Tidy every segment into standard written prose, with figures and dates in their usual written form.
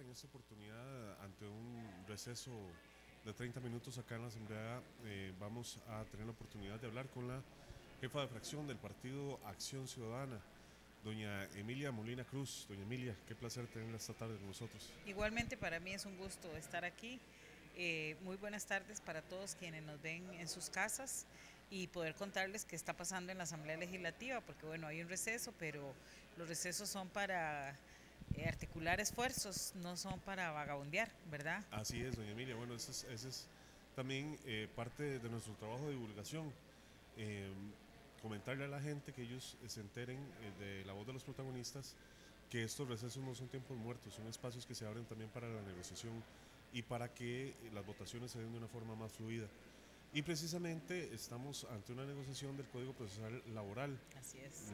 en esta oportunidad, ante un receso de 30 minutos acá en la Asamblea, vamos a tener la oportunidad de hablar con la jefa de fracción del Partido Acción Ciudadana, doña Emilia Molina Cruz. Doña Emilia, qué placer tenerla esta tarde con nosotros. Igualmente para mí es un gusto estar aquí. Muy buenas tardes para todos quienes nos ven en sus casas y poder contarles qué está pasando en la Asamblea Legislativa, porque bueno, hay un receso, pero los recesos son para articular esfuerzos, no son para vagabundear, ¿verdad? Así es, doña Emilia. Bueno, ese es también parte de nuestro trabajo de divulgación. Eh, Comentarle a la gente que ellos se enteren de la voz de los protagonistas que estos recesos no son tiempos muertos, son espacios que se abren también para la negociación y para que las votaciones se den de una forma más fluida. Y precisamente estamos ante una negociación del Código Procesal Laboral. Así es.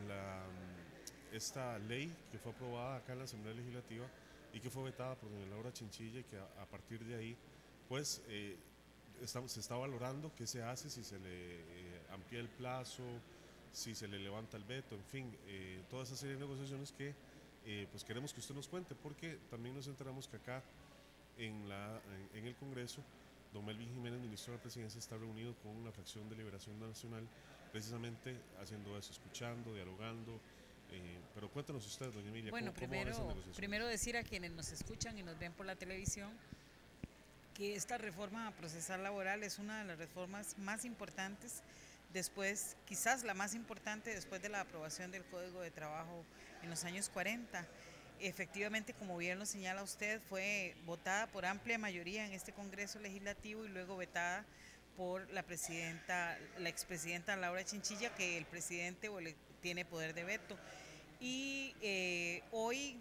Esta ley que fue aprobada acá en la Asamblea Legislativa y que fue vetada por doña Laura Chinchilla, y que a partir de ahí pues se está valorando qué se hace, si se le amplía el plazo, si se le levanta el veto, en fin, toda esa serie de negociaciones que pues queremos que usted nos cuente, porque también nos enteramos que acá en el Congreso, don Melvin Jiménez, ministro de la Presidencia, está reunido con la fracción de Liberación Nacional, precisamente haciendo eso, escuchando, dialogando. Pero cuéntanos usted, doña Emilia, Bueno, cómo van esas primero negociaciones? decir a quienes nos escuchan y nos ven por la televisión que esta reforma procesal laboral es una de las reformas más importantes después, quizás la más importante después de la aprobación del Código de Trabajo en los años 40. Efectivamente, como bien lo señala usted, fue votada por amplia mayoría en este Congreso Legislativo y luego vetada por la expresidenta Laura Chinchilla, que el presidente tiene poder de veto. Y hoy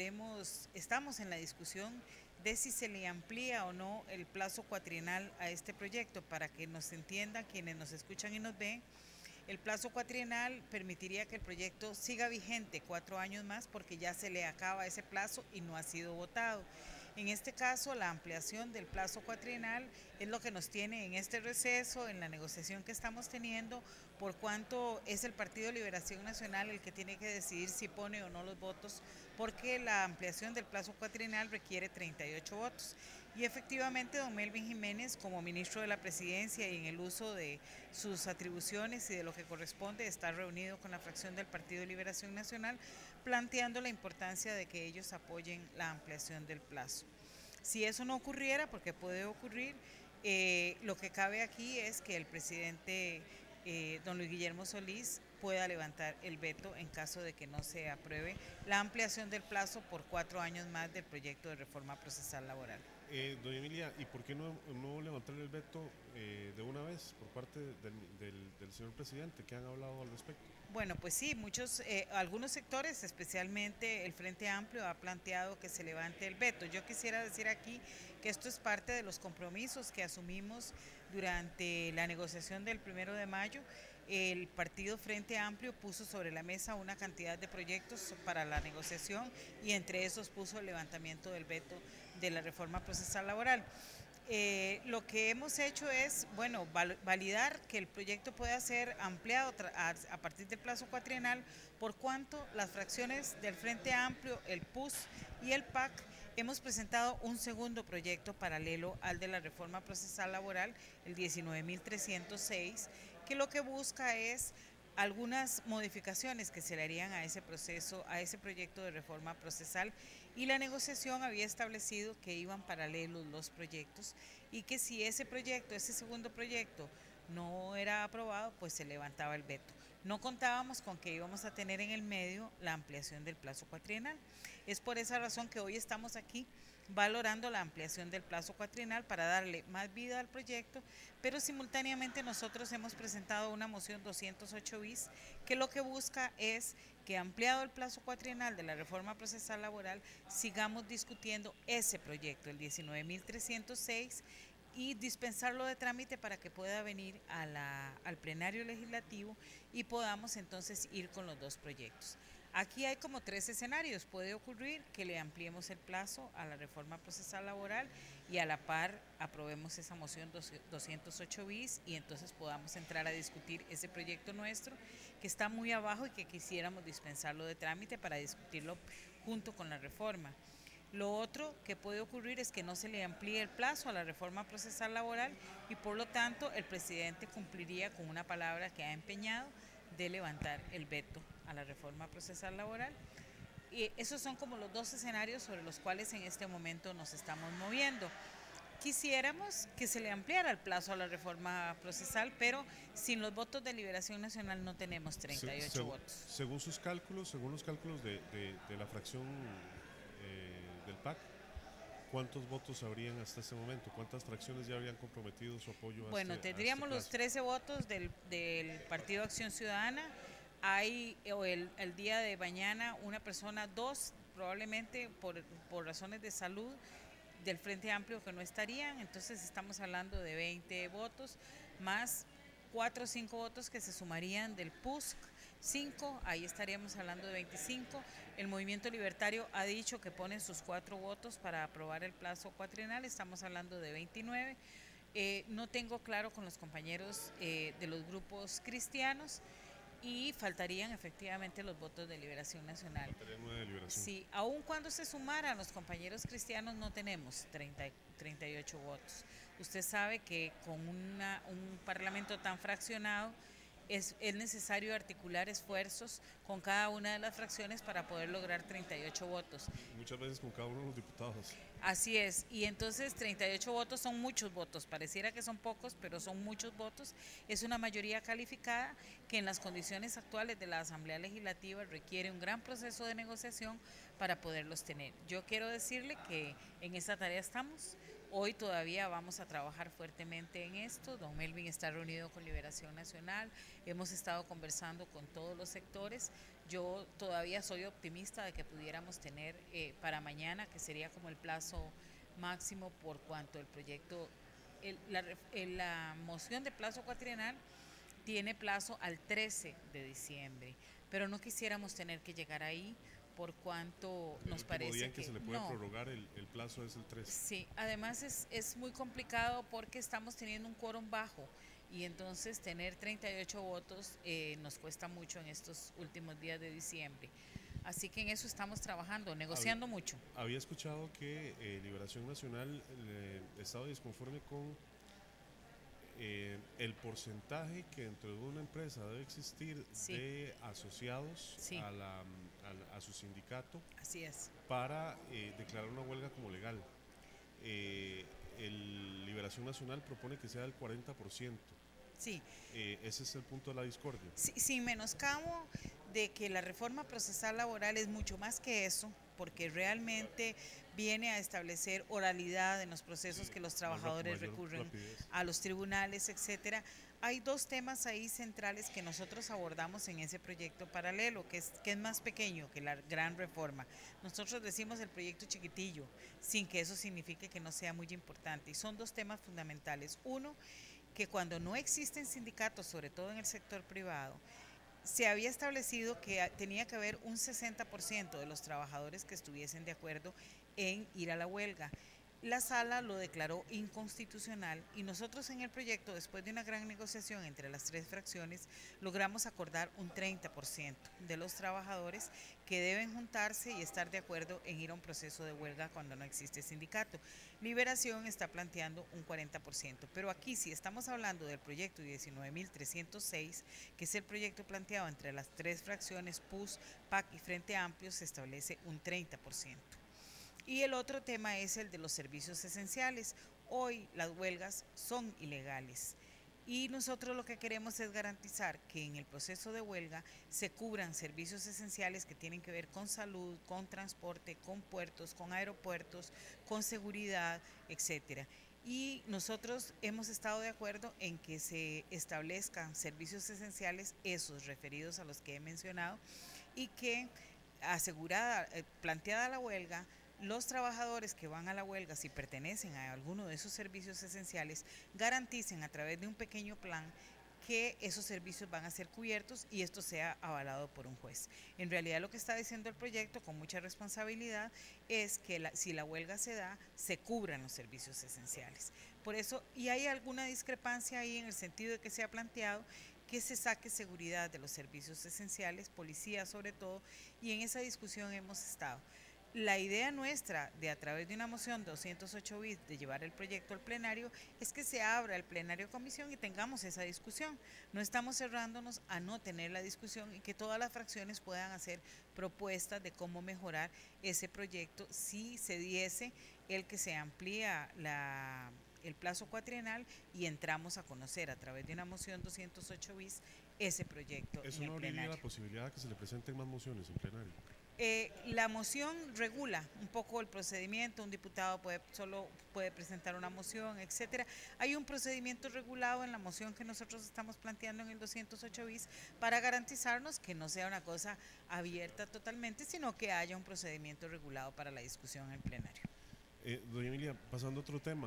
estamos en la discusión de si se le amplía o no el plazo cuatrienal a este proyecto. Para que nos entiendan quienes nos escuchan y nos ven, el plazo cuatrienal permitiría que el proyecto siga vigente 4 años más porque ya se le acaba ese plazo y no ha sido votado. En este caso, la ampliación del plazo cuatrienal es lo que nos tiene en este receso, en la negociación que estamos teniendo, por cuanto es el Partido de Liberación Nacional el que tiene que decidir si pone o no los votos, porque la ampliación del plazo cuatrienal requiere 38 votos. Y efectivamente, don Melvin Jiménez, como ministro de la Presidencia y en el uso de sus atribuciones y de lo que corresponde, está reunido con la fracción del Partido de Liberación Nacional, planteando la importancia de que ellos apoyen la ampliación del plazo. Si eso no ocurriera, porque puede ocurrir, lo que cabe aquí es que el presidente don Luis Guillermo Solís pueda levantar el veto en caso de que no se apruebe la ampliación del plazo por 4 años más del proyecto de reforma procesal laboral. Doña Emilia, ¿y por qué no levantar el veto de una vez por parte del señor presidente? ¿Qué han hablado al respecto? Bueno, pues sí, algunos sectores, especialmente el Frente Amplio, ha planteado que se levante el veto. Yo quisiera decir aquí que esto es parte de los compromisos que asumimos durante la negociación del 1 de mayo. El partido Frente Amplio puso sobre la mesa una cantidad de proyectos para la negociación y entre esos puso el levantamiento del veto de la reforma procesal laboral. Lo que hemos hecho es, bueno, validar que el proyecto pueda ser ampliado a partir del plazo cuatrienal, por cuanto las fracciones del Frente Amplio, el PUS y el PAC hemos presentado un segundo proyecto paralelo al de la reforma procesal laboral, el 19.306, que lo que busca es algunas modificaciones que se le harían a ese proceso, a ese proyecto de reforma procesal, y la negociación había establecido que iban paralelos los proyectos y que si ese segundo proyecto no era aprobado, pues se levantaba el veto. No contábamos con que íbamos a tener en el medio la ampliación del plazo cuatrienal. Es por esa razón que hoy estamos aquí valorando la ampliación del plazo cuatrienal para darle más vida al proyecto, pero simultáneamente nosotros hemos presentado una moción 208 bis que lo que busca es que, ampliado el plazo cuatrienal de la reforma procesal laboral, sigamos discutiendo ese proyecto, el 19.306, y dispensarlo de trámite para que pueda venir al plenario legislativo y podamos entonces ir con los dos proyectos. Aquí hay como tres escenarios. Puede ocurrir que le ampliemos el plazo a la reforma procesal laboral y a la par aprobemos esa moción 208 bis y entonces podamos entrar a discutir ese proyecto nuestro que está muy abajo y que quisiéramos dispensarlo de trámite para discutirlo junto con la reforma. Lo otro que puede ocurrir es que no se le amplíe el plazo a la reforma procesal laboral y por lo tanto el presidente cumpliría con una palabra que ha empeñado de levantar el veto a la reforma procesal laboral. Y esos son como los dos escenarios sobre los cuales en este momento nos estamos moviendo. Quisiéramos que se le ampliara el plazo a la reforma procesal, pero sin los votos de Liberación Nacional no tenemos 38 votos. Según sus cálculos, según los cálculos de la fracción del PAC, ¿cuántos votos habrían hasta este momento? ¿Cuántas fracciones ya habrían comprometido su apoyo? Bueno, tendríamos los 13 votos del Partido Acción Ciudadana. Hay el día de mañana una persona, dos, probablemente por razones de salud, del Frente Amplio que no estarían, entonces estamos hablando de 20 votos, más 4 o 5 votos que se sumarían del PUSC, 5, ahí estaríamos hablando de 25. El Movimiento Libertario ha dicho que pone sus 4 votos para aprobar el plazo cuatrienal, estamos hablando de 29. No tengo claro con los compañeros de los grupos cristianos, y faltarían efectivamente los votos de Liberación Nacional. De liberación. Sí, aun cuando se sumaran los compañeros cristianos no tenemos 38 votos. Usted sabe que con un parlamento tan fraccionado es necesario articular esfuerzos con cada una de las fracciones para poder lograr 38 votos. Muchas veces con cada uno de los diputados. Así es, y entonces 38 votos son muchos votos, pareciera que son pocos, pero son muchos votos. Es una mayoría calificada que en las condiciones actuales de la Asamblea Legislativa requiere un gran proceso de negociación para poderlos tener. Yo quiero decirle que en esta tarea estamos. Hoy todavía vamos a trabajar fuertemente en esto. Don Melvin está reunido con Liberación Nacional, hemos estado conversando con todos los sectores. Yo todavía soy optimista de que pudiéramos tener para mañana, que sería como el plazo máximo por cuanto el proyecto, la moción de plazo cuatrienal tiene plazo al 13 de diciembre, pero no quisiéramos tener que llegar ahí por cuanto nos parece día en que se le puede prorrogar el plazo es el 13. Sí, además es muy complicado porque estamos teniendo un quórum bajo y entonces tener 38 votos nos cuesta mucho en estos últimos días de diciembre. Así que en eso estamos trabajando, negociando mucho. Había escuchado que Liberación Nacional estaba disconforme con el porcentaje que dentro de una empresa debe existir de asociados a su sindicato. Así es. Para declarar una huelga como legal. Liberación Nacional propone que sea del 40%. Sí. Ese es el punto de la discordia. Sí, sin menoscabo de que la reforma procesal laboral es mucho más que eso, porque realmente viene a establecer oralidad en los procesos que los trabajadores recurren a los tribunales, etcétera. Hay dos temas ahí centrales que nosotros abordamos en ese proyecto paralelo, que es más pequeño que la gran reforma. Nosotros decimos el proyecto chiquitillo, sin que eso signifique que no sea muy importante. Y son dos temas fundamentales. Uno, que cuando no existen sindicatos, sobre todo en el sector privado, se había establecido que tenía que haber un 60% de los trabajadores que estuviesen de acuerdo en ir a la huelga. La sala lo declaró inconstitucional y nosotros en el proyecto, después de una gran negociación entre las tres fracciones, logramos acordar un 30% de los trabajadores que deben juntarse y estar de acuerdo en ir a un proceso de huelga cuando no existe sindicato. Liberación está planteando un 40%, pero aquí si estamos hablando del proyecto 19.306, que es el proyecto planteado entre las tres fracciones PUS, PAC y Frente Amplio, se establece un 30%. Y el otro tema es el de los servicios esenciales. Hoy las huelgas son ilegales y nosotros lo que queremos es garantizar que en el proceso de huelga se cubran servicios esenciales que tienen que ver con salud, con transporte, con puertos, con aeropuertos, con seguridad, etcétera. Y nosotros hemos estado de acuerdo en que se establezcan servicios esenciales, esos referidos a los que he mencionado, y que planteada la huelga, los trabajadores que van a la huelga, si pertenecen a alguno de esos servicios esenciales, garanticen a través de un pequeño plan que esos servicios van a ser cubiertos y esto sea avalado por un juez. En realidad lo que está diciendo el proyecto con mucha responsabilidad es que si la huelga se da, se cubran los servicios esenciales. Por eso, y hay alguna discrepancia ahí en el sentido de que se ha planteado que se saque seguridad de los servicios esenciales, policía sobre todo, y en esa discusión hemos estado. La idea nuestra de a través de una moción 208 bis de llevar el proyecto al plenario es que se abra el plenario de comisión y tengamos esa discusión. No estamos cerrándonos a no tener la discusión y que todas las fracciones puedan hacer propuestas de cómo mejorar ese proyecto si se diese el que se amplía el plazo cuatrienal y entramos a conocer a través de una moción 208 bis ese proyecto ¿Eso en no el abriría plenario? la posibilidad de que se le presenten más mociones en plenario? La moción regula un poco el procedimiento, un diputado solo puede presentar una moción, etcétera. Hay un procedimiento regulado en la moción que nosotros estamos planteando en el 208 bis para garantizarnos que no sea una cosa abierta totalmente, sino que haya un procedimiento regulado para la discusión en plenario. Doña Emilia, pasando a otro tema,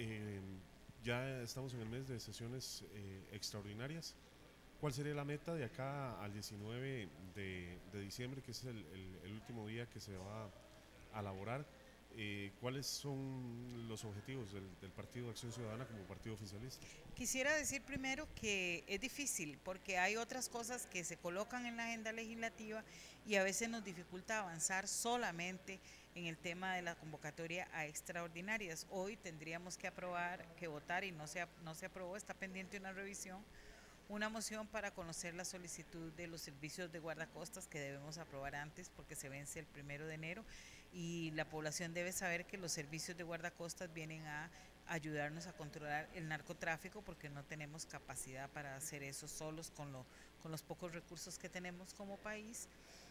ya estamos en el mes de sesiones extraordinarias. ¿Cuál sería la meta de acá al 19 de diciembre, que es el último día que se va a elaborar? ¿Cuáles son los objetivos del Partido de Acción Ciudadana como partido oficialista? Quisiera decir primero que es difícil porque hay otras cosas que se colocan en la agenda legislativa y a veces nos dificulta avanzar solamente en el tema de la convocatoria a extraordinarias. Hoy tendríamos que aprobar, que votar y no se aprobó, está pendiente una revisión, una moción para conocer la solicitud de los servicios de guardacostas que debemos aprobar antes porque se vence el 1 de enero y la población debe saber que los servicios de guardacostas vienen a ayudarnos a controlar el narcotráfico porque no tenemos capacidad para hacer eso solos con los pocos recursos que tenemos como país.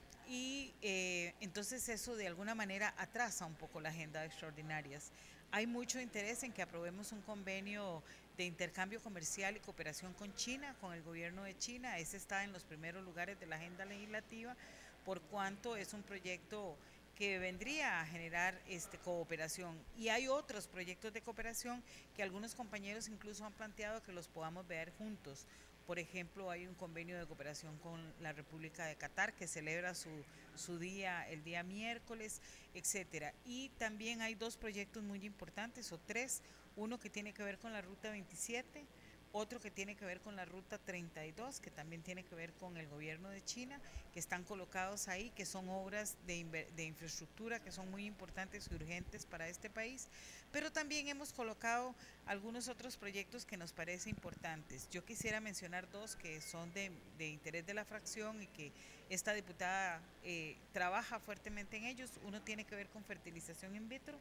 Y entonces eso de alguna manera atrasa un poco la agenda de extraordinarias. Hay mucho interés en que aprobemos un convenio de intercambio comercial y cooperación con China, con el gobierno de China. Ese está en los primeros lugares de la agenda legislativa, por cuanto es un proyecto que vendría a generar cooperación. Y hay otros proyectos de cooperación que algunos compañeros incluso han planteado que los podamos ver juntos. Por ejemplo, hay un convenio de cooperación con la República de Qatar que celebra su día el día miércoles, etcétera. Y también hay dos proyectos muy importantes, o tres, uno que tiene que ver con la Ruta 27, otro que tiene que ver con la Ruta 32, que también tiene que ver con el gobierno de China, que están colocados ahí, que son obras de infraestructura que son muy importantes y urgentes para este país, pero también hemos colocado algunos otros proyectos que nos parecen importantes. Yo quisiera mencionar dos que son de interés de la fracción y que esta diputada trabaja fuertemente en ellos. Uno tiene que ver con fertilización in vitro,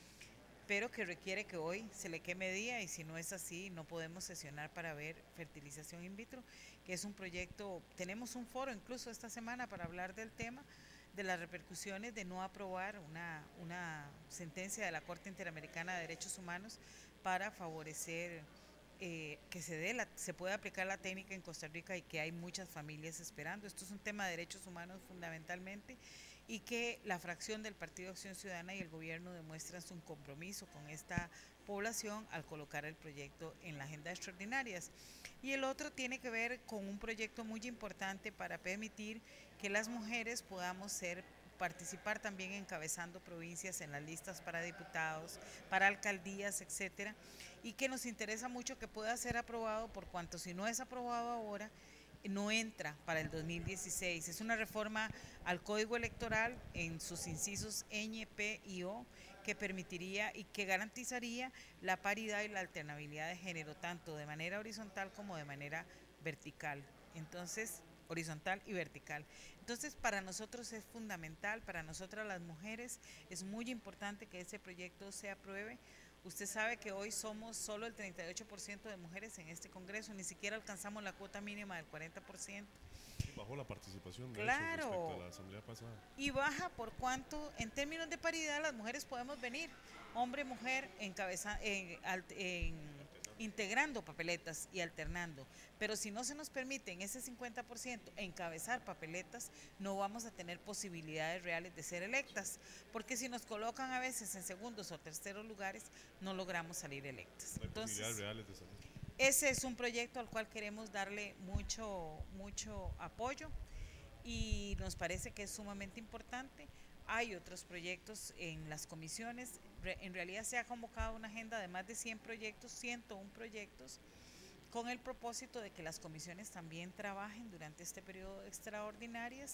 pero que requiere que hoy se le queme día y si no es así no podemos sesionar para ver fertilización in vitro, que es un proyecto, tenemos un foro incluso esta semana para hablar del tema, de las repercusiones de no aprobar una sentencia de la Corte Interamericana de Derechos Humanos para favorecer que se pueda aplicar la técnica en Costa Rica y que hay muchas familias esperando. Esto es un tema de derechos humanos fundamentalmente y que la fracción del Partido Acción Ciudadana y el gobierno demuestran su compromiso con esta población al colocar el proyecto en la agenda extraordinarias. Y el otro tiene que ver con un proyecto muy importante para permitir que las mujeres podamos participar también encabezando provincias en las listas para diputados, para alcaldías, etcétera, y que nos interesa mucho que pueda ser aprobado por cuanto si no es aprobado ahora no entra para el 2016. Es una reforma al Código Electoral en sus incisos ñ, p y o que permitiría y que garantizaría la paridad y la alternabilidad de género tanto de manera horizontal como de manera vertical. Entonces, horizontal y vertical. Entonces, para nosotros es fundamental, para nosotras las mujeres es muy importante que ese proyecto se apruebe. Usted sabe que hoy somos solo el 38% de mujeres en este Congreso, ni siquiera alcanzamos la cuota mínima del 40%. Bajó la participación de hecho Claro, respecto a la asamblea pasada. Y baja por cuanto en términos de paridad las mujeres podemos venir, hombre, mujer, integrando papeletas y alternando. Pero si no se nos permite en ese 50% encabezar papeletas, no vamos a tener posibilidades reales de ser electas, porque si nos colocan a veces en segundos o terceros lugares, no logramos salir electas. No hay Entonces, posibilidades reales de salir. ese es un proyecto al cual queremos darle mucho apoyo y nos parece que es sumamente importante. Hay otros proyectos en las comisiones, en realidad se ha convocado una agenda de más de 100 proyectos, 101 proyectos, con el propósito de que las comisiones también trabajen durante este periodo de extraordinarias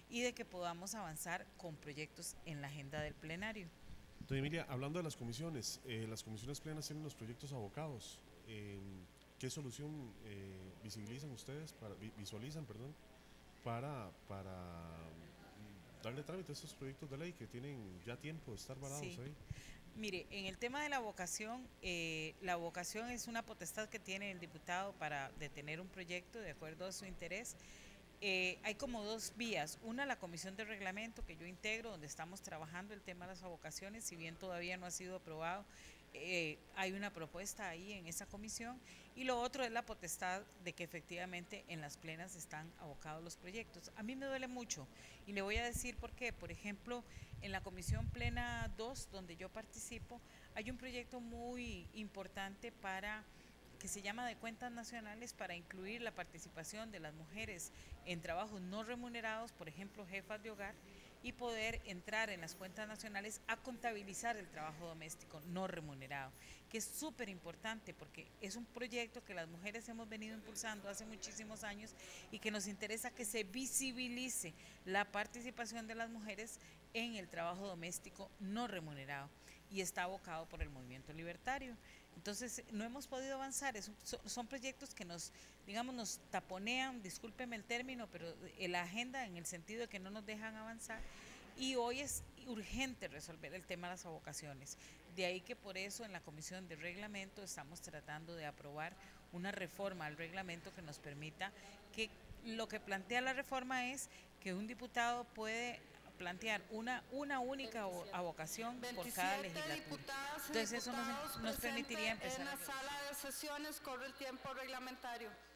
y de que podamos avanzar con proyectos en la agenda del plenario. Doña Emilia, hablando de las comisiones plenas tienen los proyectos abocados. ¿Qué solución visibilizan ustedes, visualizan, perdón, para darle trámite a estos proyectos de ley que tienen ya tiempo de estar varados Sí. ahí? Mire, en el tema de la vocación es una potestad que tiene el diputado para detener un proyecto de acuerdo a su interés. Hay como dos vías, una la comisión de reglamento que yo integro, donde estamos trabajando el tema de las avocaciones, si bien todavía no ha sido aprobado, hay una propuesta ahí en esa comisión, y lo otro es la potestad de que efectivamente en las plenas están abocados los proyectos. A mí me duele mucho y le voy a decir por qué. Por ejemplo, en la comisión plena 2, donde yo participo, hay un proyecto muy importante que se llama de cuentas nacionales para incluir la participación de las mujeres en trabajos no remunerados, por ejemplo, jefas de hogar, y poder entrar en las cuentas nacionales a contabilizar el trabajo doméstico no remunerado, que es súper importante porque es un proyecto que las mujeres hemos venido impulsando hace muchísimos años y que nos interesa que se visibilice la participación de las mujeres en el trabajo doméstico no remunerado, y está abocado por el movimiento libertario. Entonces, no hemos podido avanzar, son proyectos que nos taponean, discúlpeme el término, pero la agenda en el sentido de que no nos dejan avanzar, y hoy es urgente resolver el tema de las avocaciones. De ahí que por eso en la Comisión de Reglamento estamos tratando de aprobar una reforma al reglamento que nos permita que lo que plantea la reforma es que un diputado puede plantear una única avocación por cada legislatura. Entonces eso nos permitiría empezar en la sala de sesiones, corre el tiempo reglamentario.